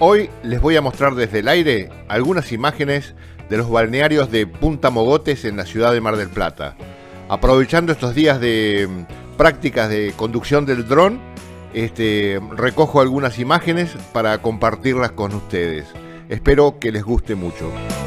Hoy les voy a mostrar desde el aire algunas imágenes de los balnearios de Punta Mogotes en la ciudad de Mar del Plata. Aprovechando estos días de prácticas de conducción del dron, recojo algunas imágenes para compartirlas con ustedes. Espero que les guste mucho.